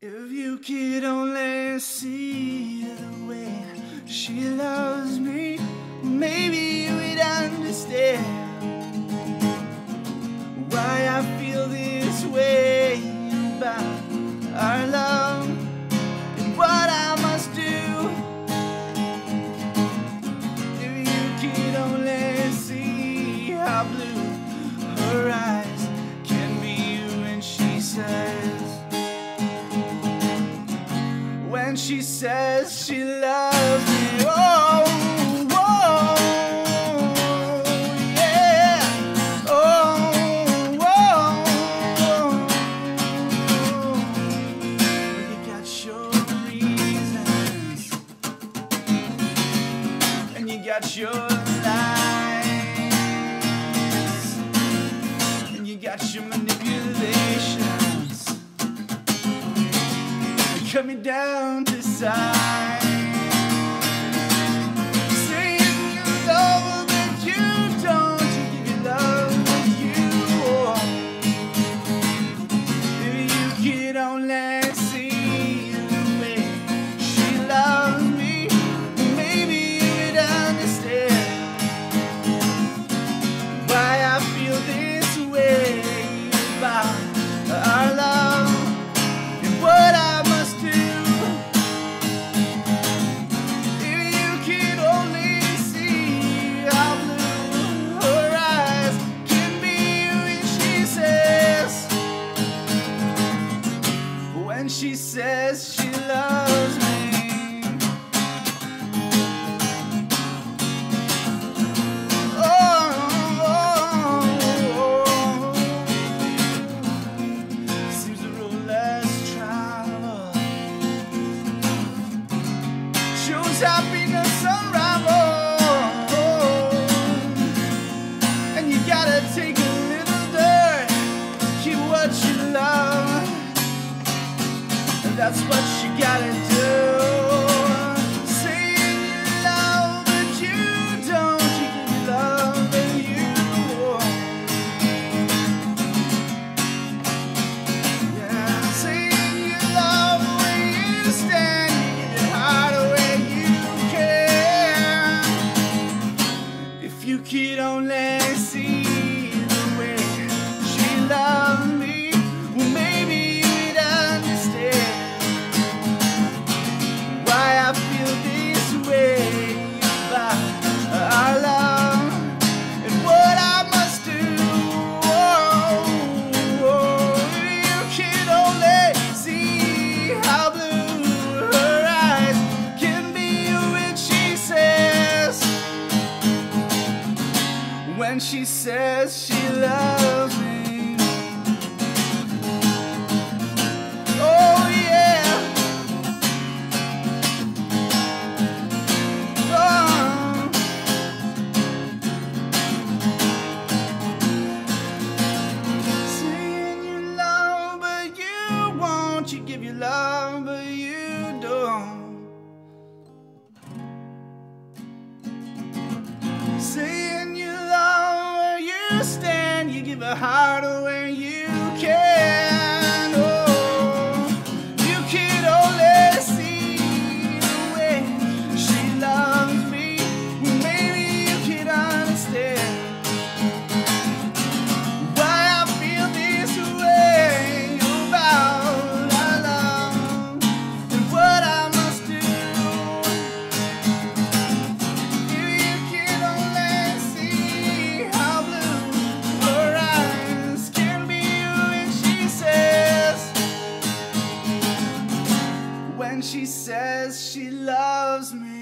If you could only see the way she loves me, maybe you would understand why I feel this way about our love and what I must do. If you could only see how blue her eyes can be when she says she loves me. Oh, oh, yeah. Oh, oh, oh. You got your reasons and you got your lies and you got your manipulations. Cut me down to size, saying you love but you don't. You give your love but you won't. If you could only see the way she loves me, maybe you would understand why I feel this way about our love and what I she says she loves me. Oh, oh, oh. Seems the road less traveled shows happiness unraveled, and you gotta take a little dirt to keep what you love. That's what you gotta do. Saying you love but you don't. You give your love but you won't. Yeah. Saying you love where you stand. You give your heart where you can. If you could only see the way she loves me, well, maybe I feel this way about our love and what I must do. Oh, oh, you can only see how blue her eyes can be when she says she loves me. You give your love, but you don't. Saying you love where you stand, you give a heart where you can. Oh, you can only see the way she loves me. Well, maybe you can understand why I feel this way about when she says she loves me.